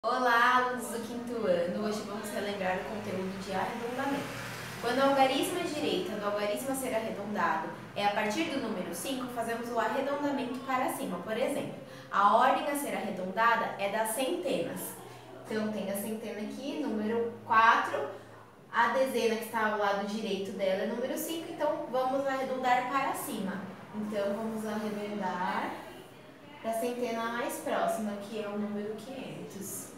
Olá, alunos do quinto ano! Hoje vamos relembrar o conteúdo de arredondamento. Quando o algarismo à direita do algarismo a ser arredondado é a partir do número 5, fazemos o arredondamento para cima. Por exemplo, a ordem a ser arredondada é das centenas. Então, tem a centena aqui, número 4, a dezena que está ao lado direito dela é número 5, então vamos arredondar para cima. Então, vamos arredondar para a centena mais próxima, que é o número 500.